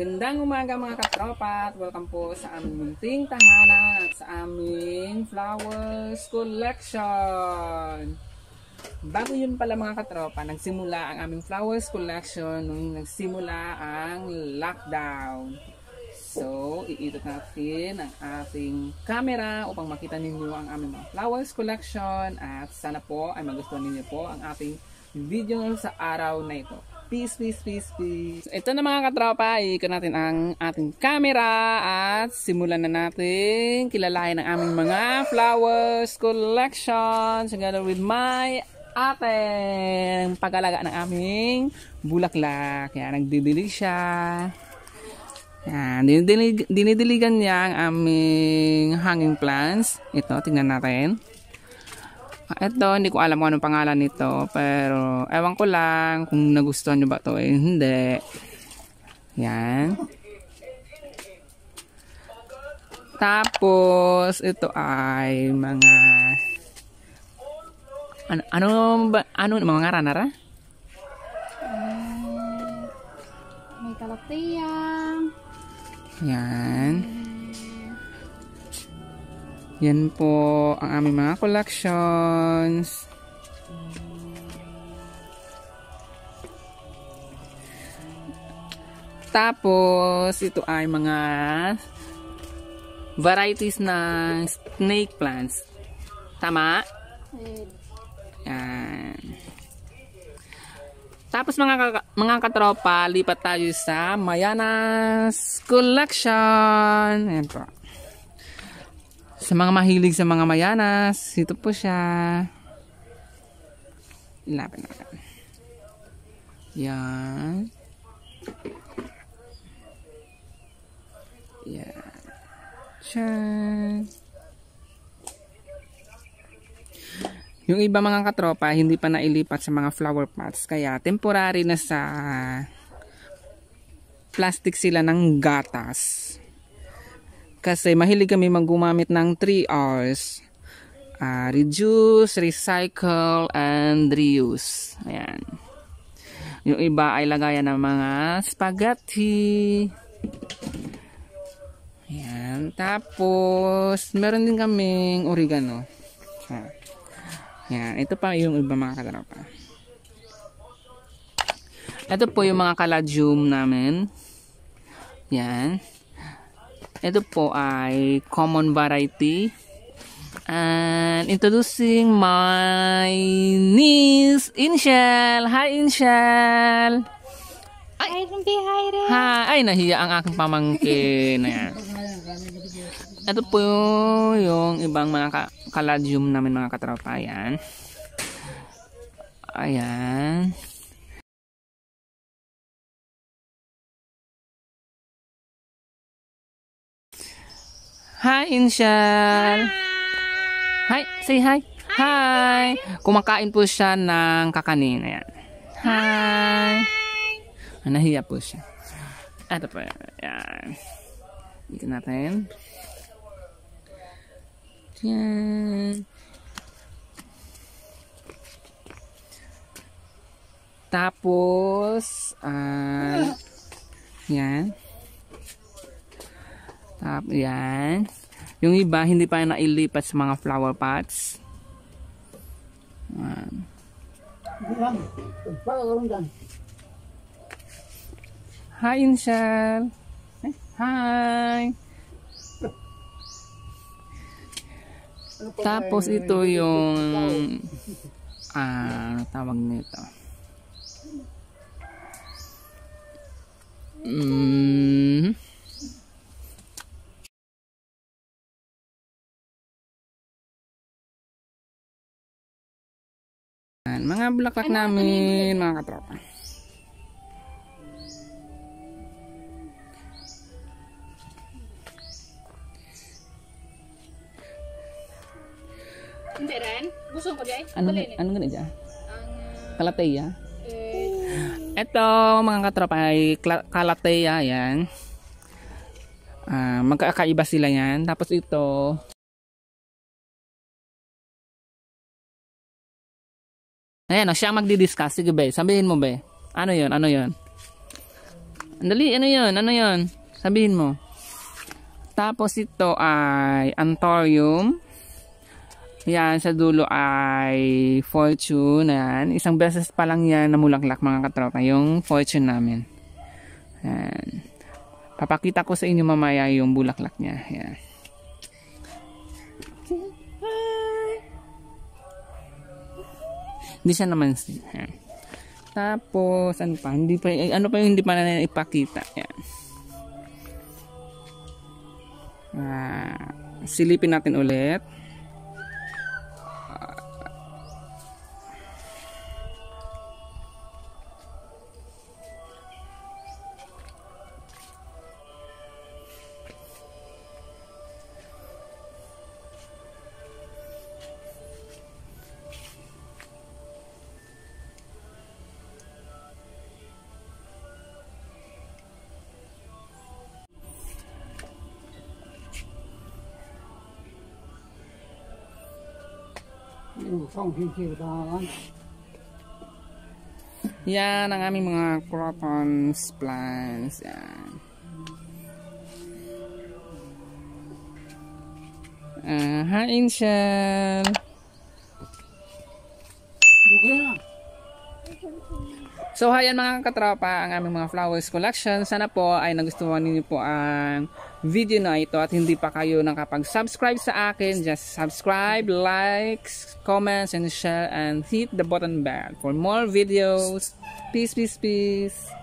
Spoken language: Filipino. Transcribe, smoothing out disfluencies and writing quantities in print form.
Magandang umaga mga katropa at welcome po sa aming munting tahanan at sa aming flowers collection. Bago yun pala mga katropa, nagsimula ang aming flowers collection nung nagsimula ang lockdown. So, iikot natin ang ating camera upang makita ninyo ang aming mga flowers collection at sana po ay magustuhan ninyo po ang ating video sa araw na ito. Peace, peace, peace, peace. Ito na mga katropa, iikot natin ang ating camera at simulan na natin kilalain ang aming mga flowers collection together with my ate. Pag-alaga ng aming bulaklak. Yan, nagdidilig siya. Yan, dinidiligan niya ang aming hanging plants. Ito, tingnan natin. Ito, hindi ko alam kung anong pangalan nito. Pero, ewan ko lang kung nagustuhan nyo ba ito. Hindi. Yan. Tapos, ito ay mga... Ano mga ngaranara? May kalapia. Yan. Yan po ang aming mga collections. Tapos, ito ay mga varieties ng snake plants. Tama? Yan. Tapos mga katropa, lipat tayo sa Mayanas collection. Ayan po. Sa mga mahilig sa mga Mayanas, ito po siya. Ilapin natin. Yan. Yan. Tiyan. Yung iba mga katropa, hindi pa nailipat sa mga flower pots. Kaya temporary na sa plastic sila ng gatas. Kasi mahilig kami gumamit ng 3 R's. Reduce, recycle, and reuse. Ayan. Yung iba ay lagayan ng mga spaghetti. Ayan. Tapos, meron din kaming oregano. Ayan. Ito pa yung iba mga katropa. Ito po yung mga caladium namin. Ayan. Ito po ay common variety. And introducing my niece, Inshel. Hi, Inshel. Hi, Rumpi. Hi, Ren. Hi. Ay, nahiya ang aking pamangkin. Ayan. Ito po yung ibang mga caladium namin mga katropa. Ayan. Ayan. Hi, Inshel. Hi, say hi. Hi. Kumakain po siya ng kakanin. Ayan. Hi. Nahiya po siya. Ito po. Ayan. Dito natin. Ayan. Tapos, yan. Tapos, yan. Yung iba, hindi pa nailipat sa mga flower pots. Hi, Inshel. Hi. Tapos, ito yung ano tawag nito? Mga bulaklak namin, mga katropa. Hindi rin. Busong ko dyan. Ano ganun dyan? Kalateya. Ito mga katropa ay kalateya. Yan. Magkakaiba sila yan. Tapos ito ayan, siya magdi-discuss. Sige, be. Sabihin mo, be. Ano yun? Ano yun? Andali, ano yun? Ano yun? Sabihin mo. Tapos ito ay Anthurium. Yan, sa dulo ay Fortune. Yan. Isang beses pa lang yan namulaklak mga katropa. Yung Fortune namin. Yan. Papakita ko sa inyo mamaya yung bulaklak niya. Yan. Hindi siya naman. Yan. Tapos, ano pa? Ano pa yung hindi pa na ipakita? Yan. Silipin natin ulit. Yan ang aming mga crotons plants. Yan. Hi, Angel. So, hayan mga katropa, ang aming mga flowers collection. Sana po ay nagustuhan niyo po ang video na ito at hindi pa kayo nakapag-subscribe sa akin. Just subscribe, likes, comments, and share and hit the button bell for more videos. Peace, peace, peace.